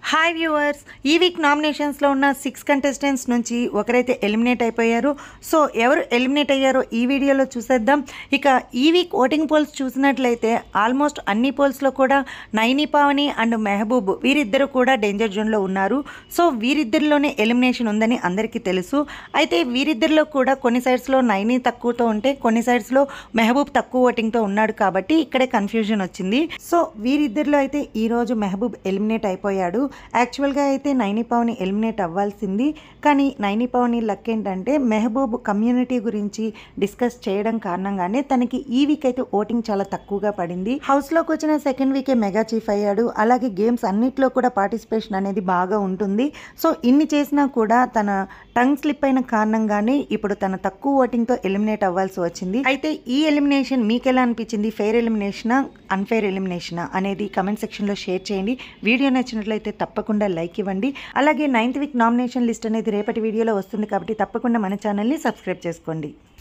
Hi viewers, ఈ week నామినేషన్స్లో ఉన్న 6 కంటెస్టెంట్స్ నుంచి ఒకరైతే ఎలిమినేట్ అయిపోయారు. సో ఎవరు ఎలిమినేట్ అయ్యారో ఈ వీడియోలో చూసేద్దాం. ఇక ఈ వీక్ ఓటింగ్ పోల్స్ చూసినట్లయితే ఆల్మోస్ట్ అన్ని పోల్స్లో కూడా నైని పావని అండ్ మెహబూబ్ వీరిద్దరు కూడా డేంజర్ జోన్లో ఉన్నారు. సో వీరిద్దరిలోనే ఎలిమినేషన్ ఉందని అందరికీ తెలుసు. అయితే వీరిద్దరిలో కూడా కొన్ని సైడ్స్లో నైని తక్కువతో ఉంటే కొన్ని సైడ్స్లో మెహబూబ్ తక్కువ ఓటింగ్తో ఉన్నాడు కాబట్టి ఇక్కడే కన్ఫ్యూజన్ వచ్చింది. సో వీరిద్దరిలో అయితే ఈరోజు మెహబూబ్ ఎలిమినేట్ అయిపోయాడు. యాక్చువల్గా అయితే నైని పావని ఎలిమినేట్ అవ్వాల్సింది, కానీ నైని పావని లక్ ఏంటంటే మెహబూబ్ కమ్యూనిటీ గురించి డిస్కస్ చేయడం కారణంగానే తనకి ఈ వీక్ అయితే ఓటింగ్ చాలా తక్కువగా పడింది. హౌస్లోకి వచ్చిన సెకండ్ వీకే మెగా చీఫ్ అయ్యాడు. అలాగే గేమ్స్ అన్నిట్లో కూడా పార్టిసిపేషన్ అనేది బాగా ఉంటుంది. సో ఇన్ని చేసినా కూడా తన టంగ్ స్లిప్ అయిన కారణంగానే ఇప్పుడు తన తక్కువ ఓటింగ్తో ఎలిమినేట్ అవ్వాల్సి వచ్చింది. అయితే ఈ ఎలిమినేషన్ మీకు ఎలా అనిపించింది? ఫెయిర్ ఎలిమినేషనా, అన్ఫెయిర్ ఎలిమినేషనా అనేది కమెంట్ సెక్షన్లో షేర్ చేయండి. వీడియో నచ్చినట్లయితే తప్పకుండా లైక్ ఇవ్వండి. అలాగే 9th వీక్ నామినేషన్ లిస్ట్ అనేది రేపటి వీడియోలో వస్తుంది కాబట్టి తప్పకుండా మన ఛానల్ని సబ్స్క్రైబ్ చేసుకోండి.